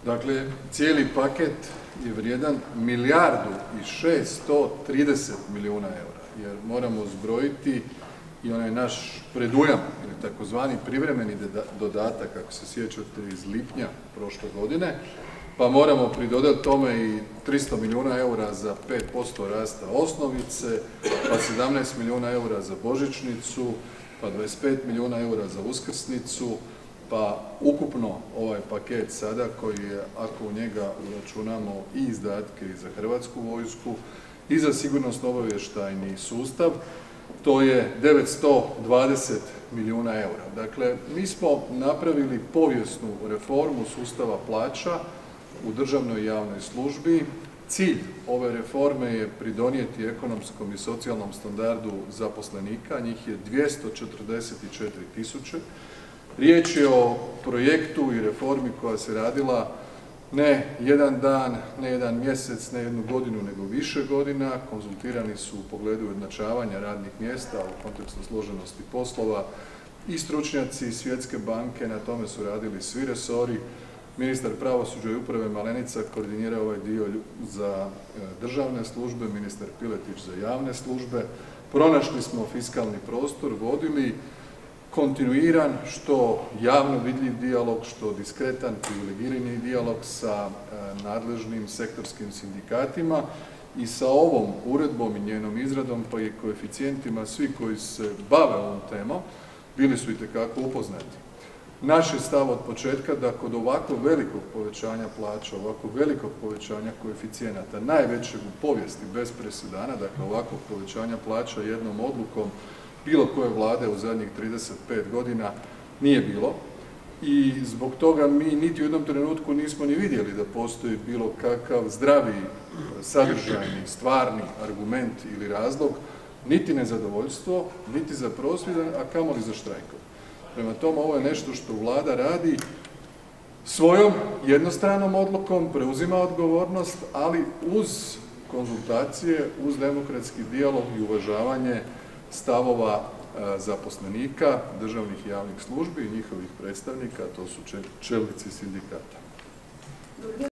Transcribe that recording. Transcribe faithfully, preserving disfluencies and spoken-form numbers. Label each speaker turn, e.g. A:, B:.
A: Dakle, cijeli paket je vrijedan milijardu i šesto trideset milijuna eura, jer moramo zbrojiti i onaj naš predujam, ili takozvani privremeni dodatak, ako se sjećate, iz lipnja prošle godine, pa moramo pridodati tome i tristo milijuna eura za pet posto rasta osnovice, pa sedamnaest milijuna eura za božićnicu, pa dvadeset pet milijuna eura za uskrsnicu, pa ukupno ovaj paket sada koji je, ako u njega uračunamo i izdatke i za Hrvatsku vojsku i za sigurnosno-obavještajni sustav, to je devetsto dvadeset milijuna eura. Dakle, mi smo napravili povijesnu reformu sustava plaća u državnoj i javnoj službi. Cilj ove reforme je pridonijeti ekonomskom i socijalnom standardu zaposlenika, njih je dvjesto četrdeset četiri tisuće. Riječ je o projektu i reformi koja se radila ne jedan dan, ne jedan mjesec, ne jednu godinu, nego više godina. Konzultirani su u pogledu ujednačavanja radnih mjesta u kontekstu složenosti poslova i stručnjaci Svjetske banke, na tome su radili svi resori. Ministar pravosuđa i uprave Malenica koordinira ovaj dio za državne službe, ministar Piletić za javne službe. Pronašli smo fiskalni prostor, vodili kontinuiran, što javno vidljiv dijalog, što diskretan, privilegirani dijalog sa nadležnim sektorskim sindikatima i sa ovom uredbom i njenom izradom, pa i koeficijentima, svi koji se bave ovom temom, bili su itekako upoznati. Naš je stav od početka da kod ovako velikog povećanja plaća, ovako velikog povećanja koeficijenata, najvećeg u povijesti bez presedana, dakle ovakvog povećanja plaća jednom odlukom bilo koje vlade u zadnjih trideset pet godina nije bilo. I zbog toga mi niti u jednom trenutku nismo ni vidjeli da postoji bilo kakav zdravi, sadržajni, stvarni argument ili razlog, niti nezadovoljstvo, niti za prosvjed, a kamoli za štrajkove. Prema tome, ovo je nešto što vlada radi svojom jednostranom odlukom, preuzima odgovornost, ali uz konzultacije, uz demokratski dijalog i uvažavanje stavova zaposlenika, državnih i javnih službi i njihovih predstavnika, to su čelnici sindikata.